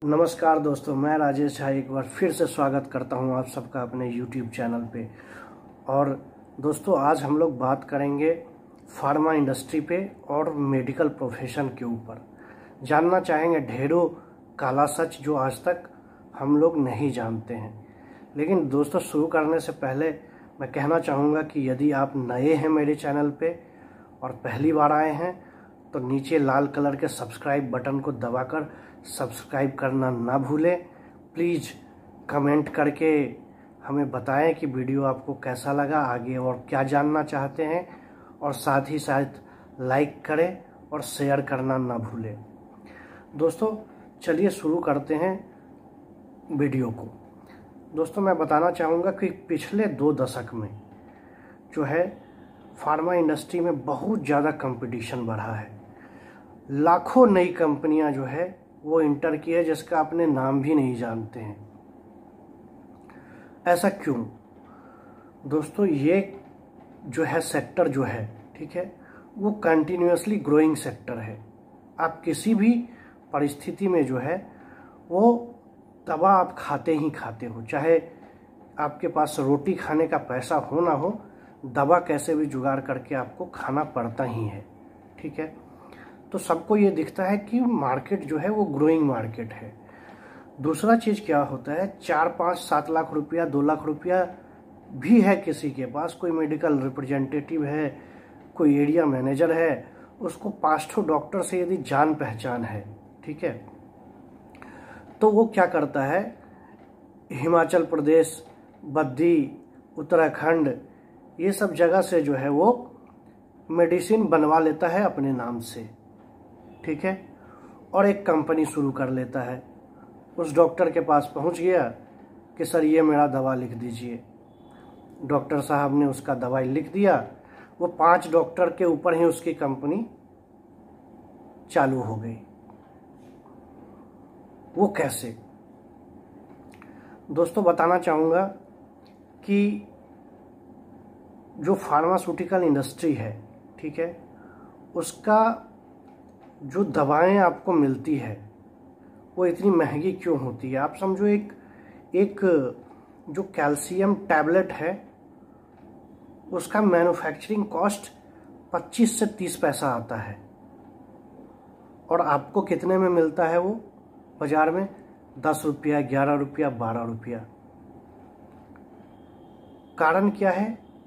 नमस्कार दोस्तों, मैं राजेश झा एक बार फिर से स्वागत करता हूं आप सबका अपने YouTube चैनल पे। और दोस्तों, आज हम लोग बात करेंगे फार्मा इंडस्ट्री पे और मेडिकल प्रोफेशन के ऊपर। जानना चाहेंगे ढेरों काला सच जो आज तक हम लोग नहीं जानते हैं। लेकिन दोस्तों, शुरू करने से पहले मैं कहना चाहूँगा कि यदि आप नए हैं मेरे चैनल पे और पहली बार आए हैं तो नीचे लाल कलर के सब्सक्राइब बटन को दबाकर सब्सक्राइब करना ना भूलें। प्लीज़ कमेंट करके हमें बताएं कि वीडियो आपको कैसा लगा, आगे और क्या जानना चाहते हैं, और साथ ही साथ लाइक करें और शेयर करना ना भूलें। दोस्तों, चलिए शुरू करते हैं वीडियो को। दोस्तों, मैं बताना चाहूँगा कि पिछले 2 दशक में जो है फार्मा इंडस्ट्री में बहुत ज़्यादा कंपटीशन बढ़ा है। लाखों नई कंपनियां जो है वो इंटर की है जिसका अपने नाम भी नहीं जानते हैं। ऐसा क्यों? दोस्तों, ये जो है सेक्टर जो है, ठीक है, वो कंटिन्यूअसली ग्रोइंग सेक्टर है। आप किसी भी परिस्थिति में जो है वो दवा आप खाते ही खाते हो, चाहे आपके पास रोटी खाने का पैसा हो ना हो, दवा कैसे भी जुगाड़ करके आपको खाना पड़ता ही है। ठीक है, तो सबको ये दिखता है कि मार्केट जो है वो ग्रोइंग मार्केट है। दूसरा चीज़ क्या होता है, 4, 5, 7 लाख रुपया, 2 लाख रुपया भी है किसी के पास, कोई मेडिकल रिप्रेजेंटेटिव है, कोई एरिया मैनेजर है, उसको 5 डॉक्टर से यदि जान पहचान है, ठीक है, तो वो क्या करता है, हिमाचल प्रदेश, बद्दी, उत्तराखंड, ये सब जगह से जो है वो मेडिसिन बनवा लेता है अपने नाम से। ठीक है, और एक कंपनी शुरू कर लेता है। उस डॉक्टर के पास पहुंच गया कि सर ये मेरा दवा लिख दीजिए। डॉक्टर साहब ने उसका दवाई लिख दिया। वो 5 डॉक्टर के ऊपर ही उसकी कंपनी चालू हो गई। वो कैसे? दोस्तों, बताना चाहूँगा कि जो फार्मास्यूटिकल इंडस्ट्री है, ठीक है, उसका जो दवाएं आपको मिलती है वो इतनी महंगी क्यों होती है? आप समझो एक जो कैल्शियम टैबलेट है उसका मैन्युफैक्चरिंग कॉस्ट 25 से 30 पैसा आता है, और आपको कितने में मिलता है वो बाजार में? 10 रुपया, 11 रुपया, 12 रुपया। कारण क्या है?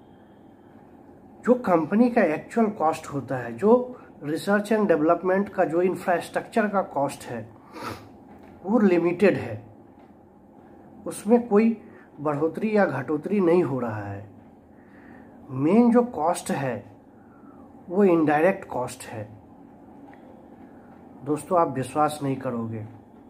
जो कंपनी का एक्चुअल कॉस्ट होता है, जो रिसर्च एंड डेवलपमेंट का जो इंफ्रास्ट्रक्चर का कॉस्ट है वो लिमिटेड है। उसमें कोई बढ़ोतरी या घटोतरी नहीं हो रहा है। मेन जो कॉस्ट है वो इनडायरेक्ट कॉस्ट है। दोस्तों, आप विश्वास नहीं करोगे,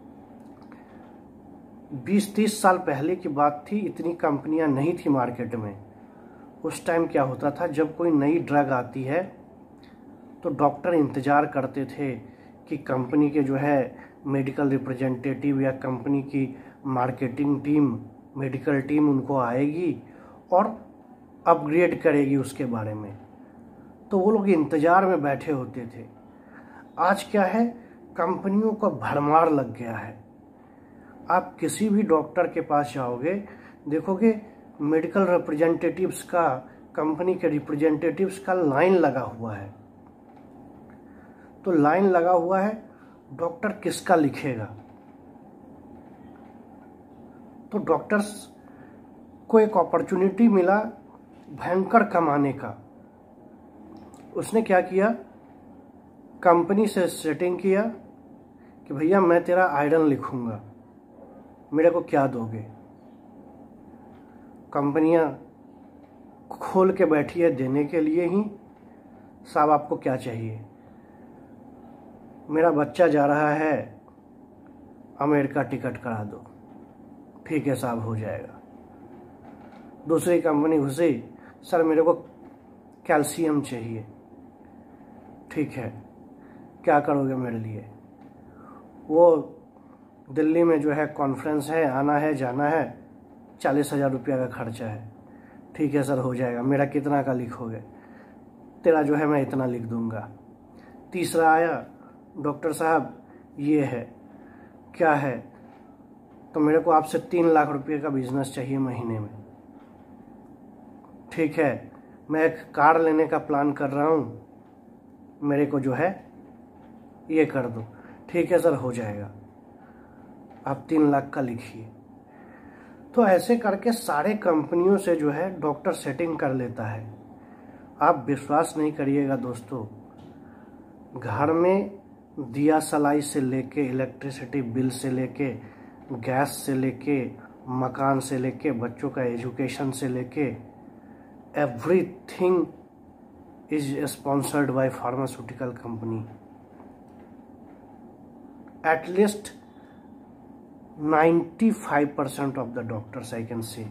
20-30 साल पहले की बात थी, इतनी कंपनियां नहीं थी मार्केट में। उस टाइम क्या होता था, जब कोई नई ड्रग आती है तो डॉक्टर इंतज़ार करते थे कि कंपनी के जो है मेडिकल रिप्रेजेंटेटिव या कंपनी की मार्केटिंग टीम, मेडिकल टीम उनको आएगी और अपग्रेड करेगी उसके बारे में। तो वो लोग इंतज़ार में बैठे होते थे। आज क्या है, कंपनियों का भरमार लग गया है। आप किसी भी डॉक्टर के पास जाओगे, देखोगे मेडिकल रिप्रेजेंटेटिव्स का, कंपनी के रिप्रेजेंटेटिव्स का लाइन लगा हुआ है। तो लाइन लगा हुआ है, डॉक्टर किसका लिखेगा? तो डॉक्टर्स को एक अपॉर्चुनिटी मिला भयंकर कमाने का। उसने क्या किया, कंपनी से सेटिंग किया कि भैया मैं तेरा आयरन लिखूंगा, मेरे को क्या दोगे? कंपनियां खोल के बैठी है देने के लिए ही। साहब, आपको क्या चाहिए? मेरा बच्चा जा रहा है अमेरिका, टिकट करा दो। ठीक है साहब, हो जाएगा। दूसरी कंपनी घुसी, सर मेरे को कैल्शियम चाहिए। ठीक है, क्या करोगे मेरे लिए? वो दिल्ली में जो है कॉन्फ्रेंस है, आना है जाना है, 40,000 रुपया का खर्चा है। ठीक है सर, हो जाएगा। मेरा कितना का लिखोगे? तेरा जो है मैं इतना लिख दूंगा। तीसरा आया, डॉक्टर साहब ये है, क्या है? तो मेरे को आपसे 3 लाख रुपए का बिजनेस चाहिए महीने में, ठीक है। मैं एक कार लेने का प्लान कर रहा हूँ, मेरे को जो है ये कर दो, ठीक है सर हो जाएगा, आप 3 लाख का लिखिए। तो ऐसे करके सारे कंपनियों से जो है डॉक्टर सेटिंग कर लेता है। आप विश्वास नहीं करिएगा दोस्तों, घर में दिया सलाई से लेके, इलेक्ट्रिसिटी बिल से लेके, गैस से लेके, मकान से लेके, बच्चों का एजुकेशन से लेके, everything is sponsored by pharmaceutical company. At least 95% of the doctors I can say।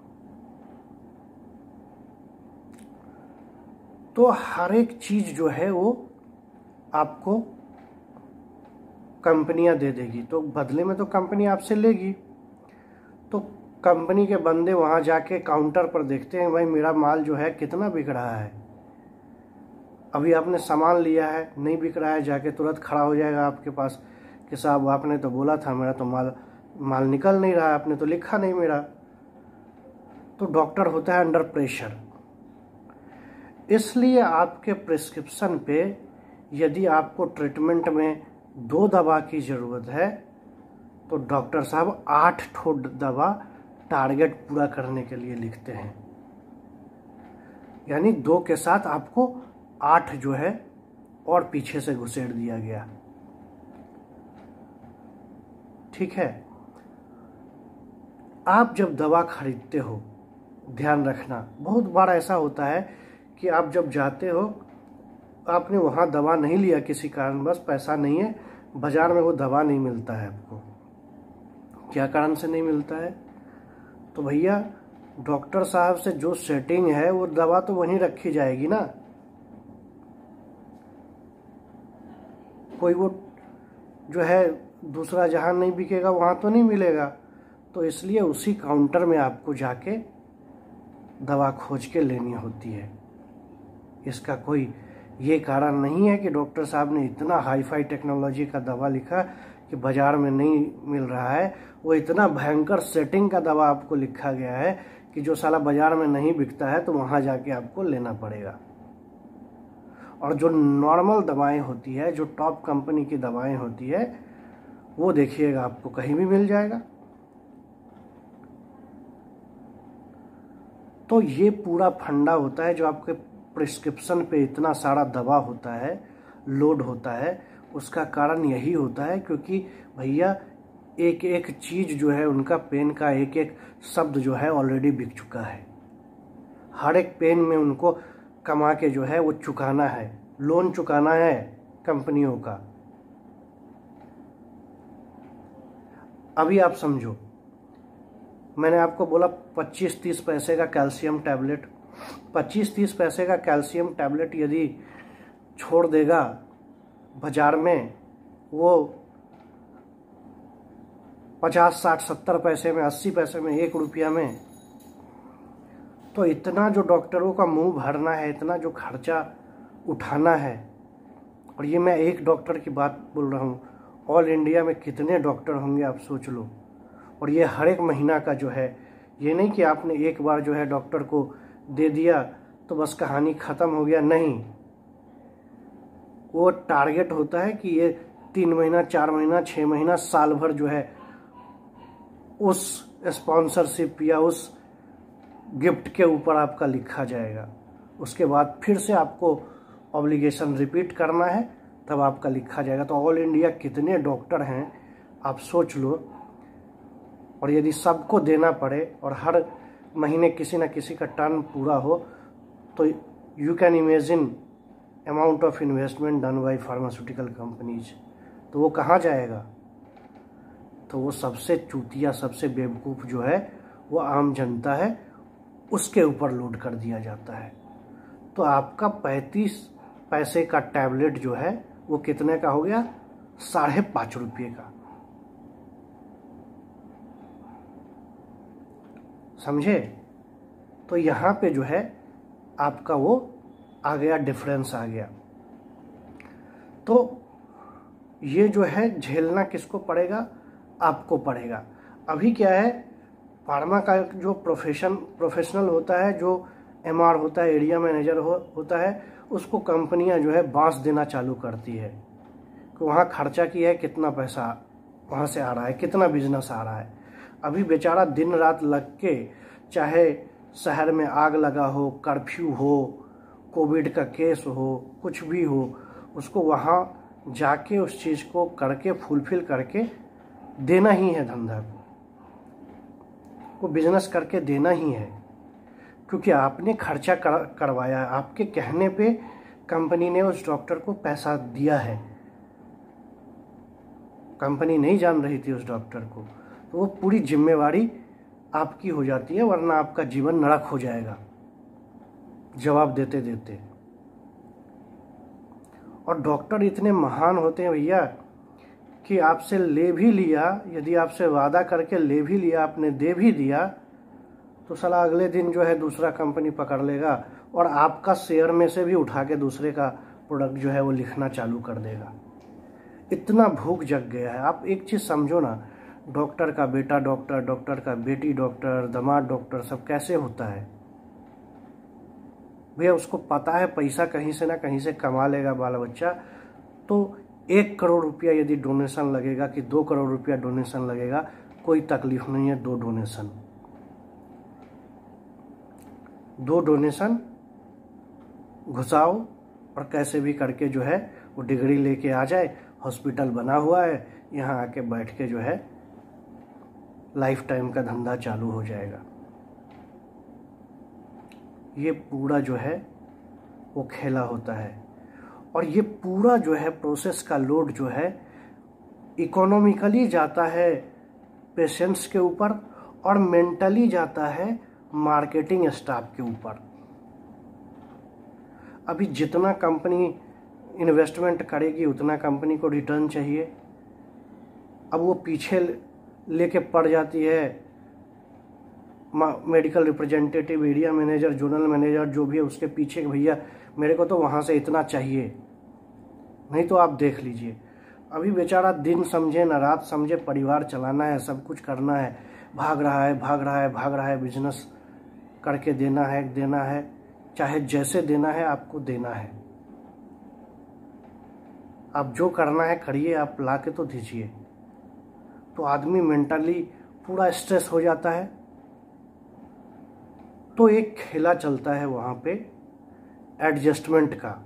तो हर एक चीज जो है वो आपको कंपनियां दे देगी, तो बदले में तो कंपनी आपसे लेगी। तो कंपनी के बंदे वहां जाके काउंटर पर देखते हैं, भाई मेरा माल जो है कितना बिक रहा है। अभी आपने सामान लिया है, नहीं बिक रहा है, जाके तुरंत खड़ा हो जाएगा आपके पास कि साहब आपने तो बोला था, मेरा तो माल निकल नहीं रहा है, आपने तो लिखा नहीं मेरा। तो डॉक्टर होता है अंडर प्रेशर। इसलिए आपके प्रिस्क्रिप्शन पे यदि आपको ट्रीटमेंट में 2 दवा की ज़रूरत है तो डॉक्टर साहब 8 ठो दवा टारगेट पूरा करने के लिए लिखते हैं, यानी 2 के साथ आपको 8 जो है और पीछे से घुसेड़ दिया गया, ठीक है। आप जब दवा खरीदते हो, ध्यान रखना, बहुत बार ऐसा होता है कि आप जब जाते हो, आपने वहाँ दवा नहीं लिया किसी कारण, बस पैसा नहीं है, बाजार में वो दवा नहीं मिलता है आपको। क्या कारण से नहीं मिलता है? तो भैया डॉक्टर साहब से जो सेटिंग है वो दवा तो वहीं रखी जाएगी ना, कोई वो जो है दूसरा जहाँ नहीं बिकेगा वहाँ तो नहीं मिलेगा। तो इसलिए उसी काउंटर में आपको जाके दवा खोज के लेनी होती है। इसका कोई ये कारण नहीं है कि डॉक्टर साहब ने इतना हाईफाई टेक्नोलॉजी का दवा लिखा कि बाजार में नहीं मिल रहा है, वो इतना भयंकर सेटिंग का दवा आपको लिखा गया है कि जो साला बाजार में नहीं बिकता है तो वहाँ जाके आपको लेना पड़ेगा। और जो नॉर्मल दवाएं होती है, जो टॉप कंपनी की दवाएं होती है, वो देखिएगा आपको कहीं भी मिल जाएगा। तो ये पूरा फंडा होता है, जो आपके प्रिस्क्रिप्शन पे इतना सारा दवा होता है, लोड होता है, उसका कारण यही होता है क्योंकि भैया एक एक चीज़ जो है, उनका पेन का एक एक शब्द जो है ऑलरेडी बिक चुका है। हर एक पेन में उनको कमा के जो है वो चुकाना है, लोन चुकाना है कंपनियों का। अभी आप समझो, मैंने आपको बोला 25-30 पैसे का कैल्शियम टैबलेट, 25-30 पैसे का कैल्शियम टैबलेट यदि छोड़ देगा बाजार में, वो 50-60-70 पैसे में, 80 पैसे में, 1 रुपया में, तो इतना जो डॉक्टरों का मुंह भरना है, इतना जो खर्चा उठाना है। और ये मैं एक डॉक्टर की बात बोल रहा हूँ, ऑल इंडिया में कितने डॉक्टर होंगे आप सोच लो। और ये हर एक महीना का जो है, ये नहीं कि आपने एक बार जो है डॉक्टर को दे दिया तो बस कहानी ख़त्म हो गया, नहीं। वो टारगेट होता है कि ये 3 महीना, 4 महीना, 6 महीना, साल भर जो है उस स्पॉन्सरशिप या उस गिफ्ट के ऊपर आपका लिखा जाएगा। उसके बाद फिर से आपको ऑब्लिगेशन रिपीट करना है, तब आपका लिखा जाएगा। तो ऑल इंडिया कितने डॉक्टर हैं आप सोच लो। और यदि सबको देना पड़े और हर महीने किसी न किसी का टर्न पूरा हो, तो you can imagine amount of investment done by pharmaceutical companies. तो वो कहाँ जाएगा? तो वो सबसे चूतिया, सबसे बेवकूफ़ जो है वो आम जनता है, उसके ऊपर लोड कर दिया जाता है। तो आपका 35 पैसे का टैबलेट जो है वो कितने का हो गया? 5.5 रुपये का। समझे? तो यहाँ पे जो है आपका वो आ गया, डिफरेंस आ गया। तो ये जो है झेलना किसको पड़ेगा? आपको पड़ेगा। अभी क्या है, फार्मा का जो प्रोफेशनल होता है, जो एमआर होता है, एरिया मैनेजर होता है, उसको कंपनियां जो है बांस देना चालू करती है कि वहाँ खर्चा किया है, कितना पैसा वहाँ से आ रहा है, कितना बिजनेस आ रहा है। अभी बेचारा दिन रात लग के, चाहे शहर में आग लगा हो, कर्फ्यू हो, कोविड का केस हो, कुछ भी हो, उसको वहाँ जाके उस चीज़ को करके फुलफिल करके देना ही है, धंधा को बिजनेस करके देना ही है, क्योंकि आपने खर्चा करवाया है। आपके कहने पे कंपनी ने उस डॉक्टर को पैसा दिया है। कंपनी नहीं जान रही थी उस डॉक्टर को, तो वो पूरी जिम्मेवारी आपकी हो जाती है, वरना आपका जीवन नरक हो जाएगा जवाब देते देते। और डॉक्टर इतने महान होते हैं भैया कि आपसे ले भी लिया, यदि आपसे वादा करके ले भी लिया, आपने दे भी दिया, तो साला अगले दिन जो है दूसरा कंपनी पकड़ लेगा और आपका शेयर में से भी उठा के दूसरे का प्रोडक्ट जो है वो लिखना चालू कर देगा। इतना भूख जग गया है। आप एक चीज़ समझो ना, डॉक्टर का बेटा डॉक्टर, डॉक्टर का बेटी डॉक्टर, दामाद डॉक्टर, सब कैसे होता है भैया? उसको पता है पैसा कहीं से ना कहीं से कमा लेगा बाल बच्चा, तो 1 करोड़ रुपया यदि डोनेशन लगेगा कि 2 करोड़ रुपया डोनेशन लगेगा, कोई तकलीफ नहीं है। 2 डोनेशन घुसाओ और कैसे भी करके जो है वो डिग्री लेके आ जाए। हॉस्पिटल बना हुआ है, यहाँ आके बैठ के जो है लाइफ टाइम का धंधा चालू हो जाएगा। ये पूरा जो है वो खेला होता है, और ये पूरा जो है प्रोसेस का लोड जो है इकोनॉमिकली जाता है पेशेंट्स के ऊपर, और मेंटली जाता है मार्केटिंग स्टाफ के ऊपर। अभी जितना कंपनी इन्वेस्टमेंट करेगी उतना कंपनी को रिटर्न चाहिए। अब वो पीछे लेके पड़ जाती है medical representative, area manager, zonal manager, जो भी है उसके पीछे, भैया मेरे को तो वहाँ से इतना चाहिए, नहीं तो आप देख लीजिए। अभी बेचारा दिन समझे ना रात समझे, परिवार चलाना है, सब कुछ करना है, भाग रहा है, बिजनेस करके देना है, चाहे जैसे देना है आपको देना है। आप जो करना है करिए, आप ला के तो दीजिए। तो आदमी मेंटली पूरा स्ट्रेस हो जाता है। तो एक खेला चलता है वहाँ पे एडजस्टमेंट का।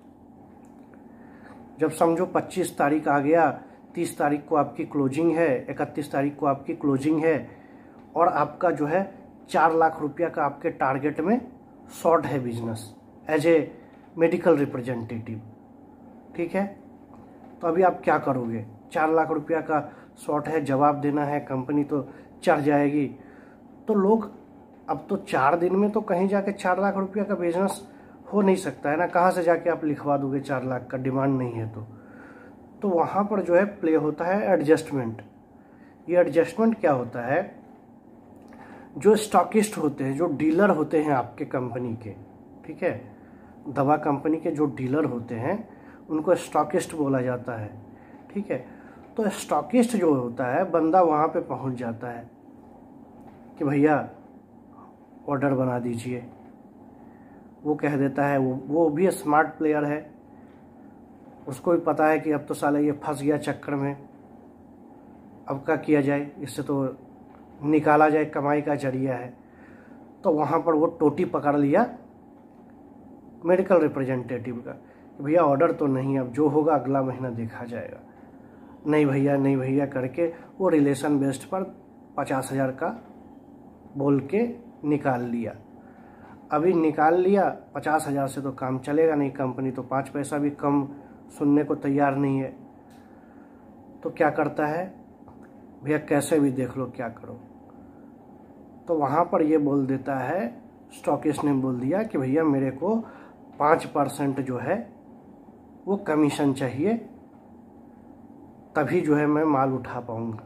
जब समझो 25 तारीख आ गया, 30 तारीख को आपकी क्लोजिंग है, 31 तारीख को आपकी क्लोजिंग है, और आपका जो है 4 लाख रुपया का आपके टारगेट में शॉर्ट है business as a medical representative, ठीक है। तो अभी आप क्या करोगे? 4 लाख रुपया का शॉर्ट है, जवाब देना है, कंपनी तो चढ़ जाएगी। तो लोग अब तो 4 दिन में तो कहीं जाके 4 लाख रुपया का बिजनेस हो नहीं सकता है ना। कहाँ से जाके आप लिखवा दोगे 4 लाख का? डिमांड नहीं है तो वहाँ पर जो है प्ले होता है एडजस्टमेंट। ये एडजस्टमेंट क्या होता है? जो स्टॉकिस्ट होते हैं, जो डीलर होते हैं आपके कंपनी के, ठीक है, दवा कंपनी के जो डीलर होते हैं उनको स्टॉकिस्ट बोला जाता है, ठीक है। तो स्टॉकिस्ट जो होता है, बंदा वहाँ पे पहुँच जाता है कि भैया ऑर्डर बना दीजिए। वो कह देता है, वो भी स्मार्ट प्लेयर है, उसको भी पता है कि अब तो साला ये फंस गया चक्कर में, अब क्या किया जाए, इससे तो निकाला जाए, कमाई का जरिया है। तो वहाँ पर वो टोटी पकड़ लिया मेडिकल रिप्रेजेंटेटिव का, भैया ऑर्डर तो नहीं, अब जो होगा अगला महीना देखा जाएगा। नहीं भैया करके वो रिलेशन बेस्ड पर 50,000 का बोल के निकाल लिया। अभी निकाल लिया 50,000 से तो काम चलेगा नहीं, कंपनी तो 5 पैसा भी कम सुनने को तैयार नहीं है। तो क्या करता है, भैया कैसे भी देख लो, क्या करो। तो वहाँ पर ये बोल देता है, स्टॉकिस्ट ने बोल दिया कि भैया मेरे को 5% जो है वो कमीशन चाहिए, तभी जो है मैं माल उठा पाऊंगा।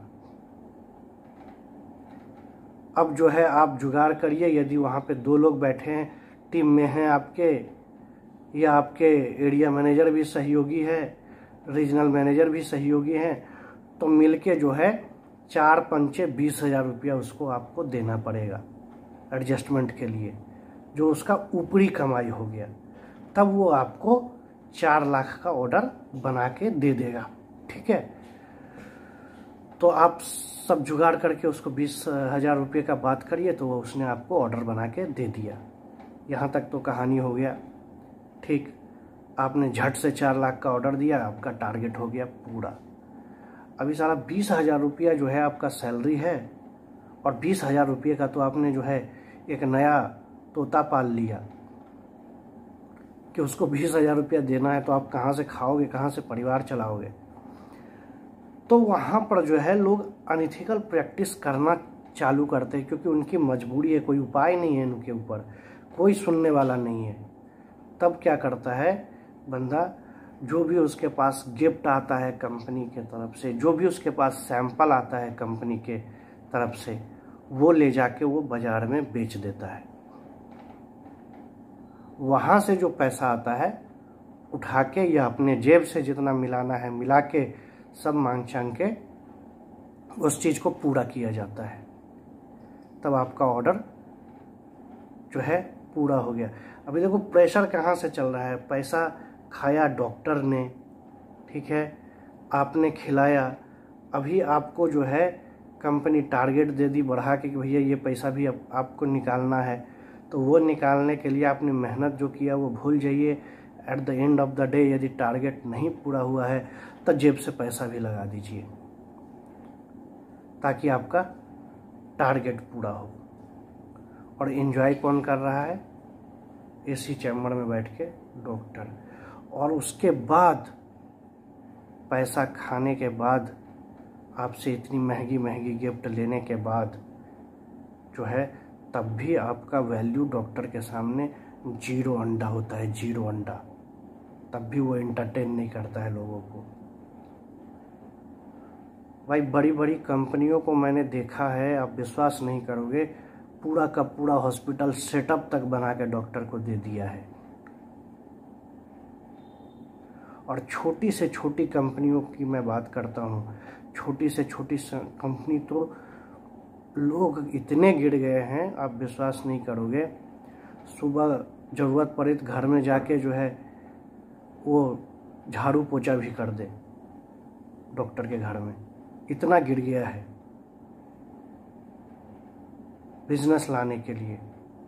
अब जो है आप जुगाड़ करिए, यदि वहाँ पे 2 लोग बैठे हैं, टीम में हैं आपके, या आपके एरिया मैनेजर भी सहयोगी है, रीजनल मैनेजर भी सहयोगी हैं, तो मिलके जो है 4 पंचे 20,000 रुपया उसको आपको देना पड़ेगा एडजस्टमेंट के लिए, जो उसका ऊपरी कमाई हो गया। तब वो आपको 4 लाख का ऑर्डर बना के दे देगा। ठीक है, तो आप सब जुगाड़ करके उसको 20,000 रुपये का बात करिए, तो वो उसने आपको ऑर्डर बना के दे दिया। यहाँ तक तो कहानी हो गया। ठीक, आपने झट से 4 लाख का ऑर्डर दिया, आपका टारगेट हो गया पूरा। अभी सारा 20,000 रुपया जो है आपका सैलरी है, और 20,000 रुपये का तो आपने जो है एक नया तोता पाल लिया कि उसको 20,000 रुपया देना है, तो आप कहाँ से खाओगे, कहाँ से परिवार चलाओगे। तो वहाँ पर जो है लोग अनइथिकल प्रैक्टिस करना चालू करते हैं, क्योंकि उनकी मजबूरी है, कोई उपाय नहीं है उनके ऊपर, कोई सुनने वाला नहीं है। तब क्या करता है बंदा, जो भी उसके पास गिफ्ट आता है कंपनी के तरफ से, जो भी उसके पास सैंपल आता है कंपनी के तरफ से, वो ले जाके वो बाज़ार में बेच देता है। वहाँ से जो पैसा आता है उठा के या अपने जेब से जितना मिलाना है मिला के सब मांग चांग के उस चीज़ को पूरा किया जाता है। तब आपका ऑर्डर जो है पूरा हो गया। अभी देखो प्रेशर कहाँ से चल रहा है, पैसा खाया डॉक्टर ने, ठीक है, आपने खिलाया, अभी आपको जो है कंपनी टारगेट दे दी बढ़ा के कि भैया ये पैसा भी आपको निकालना है। तो वो निकालने के लिए आपने मेहनत जो किया वो भूल जाइए। At the end of the day यदि टारगेट नहीं पूरा हुआ है तो जेब से पैसा भी लगा दीजिए, ताकि आपका टारगेट पूरा हो। और एंजॉय कौन कर रहा है? एसी चैम्बर में बैठ के डॉक्टर। और उसके बाद पैसा खाने के बाद, आपसे इतनी महंगी महंगी गिफ्ट लेने के बाद जो है, तब भी आपका वैल्यू डॉक्टर के सामने 0 अंडा होता है, 0 अंडा। तब भी वो एंटरटेन नहीं करता है लोगों को। भाई बड़ी बड़ी कंपनियों को मैंने देखा है, आप विश्वास नहीं करोगे, पूरा का पूरा हॉस्पिटल सेटअप तक बना के डॉक्टर को दे दिया है। और छोटी से छोटी कंपनियों की मैं बात करता हूँ, छोटी से छोटी कंपनी तो लोग इतने गिर गए हैं, आप विश्वास नहीं करोगे। सुबह ज़रूरत पड़े तो घर में जाके जो है वो झाड़ू पोछा भी कर दे डॉक्टर के घर में, इतना गिर गया है बिजनेस लाने के लिए।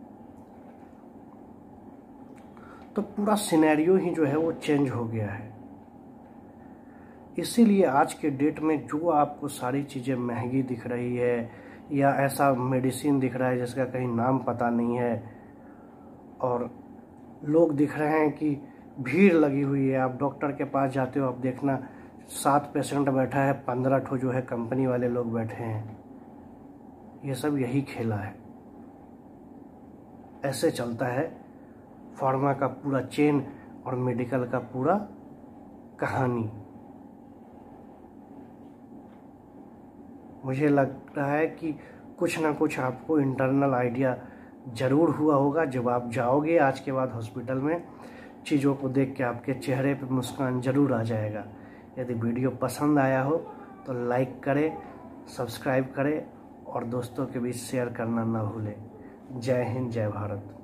तो पूरा सिनेरियो ही जो है वो चेंज हो गया है। इसीलिए आज के डेट में जो आपको सारी चीज़ें महंगी दिख रही है, या ऐसा मेडिसिन दिख रहा है जिसका कहीं नाम पता नहीं है, और लोग दिख रहे हैं कि भीड़ लगी हुई है, आप डॉक्टर के पास जाते हो, आप देखना 7 पेशेंट बैठा है, 15 ठो जो है कंपनी वाले लोग बैठे हैं। ये सब यही खेला है। ऐसे चलता है फार्मा का पूरा चेन और मेडिकल का पूरा कहानी। मुझे लग रहा है कि कुछ ना कुछ आपको इंटरनल आइडिया ज़रूर हुआ होगा। जब आप जाओगे आज के बाद हॉस्पिटल में, चीज़ों को देख के आपके चेहरे पे मुस्कान ज़रूर आ जाएगा। यदि वीडियो पसंद आया हो तो लाइक करें, सब्सक्राइब करें और दोस्तों के बीच शेयर करना ना भूलें। जय हिंद, जय भारत।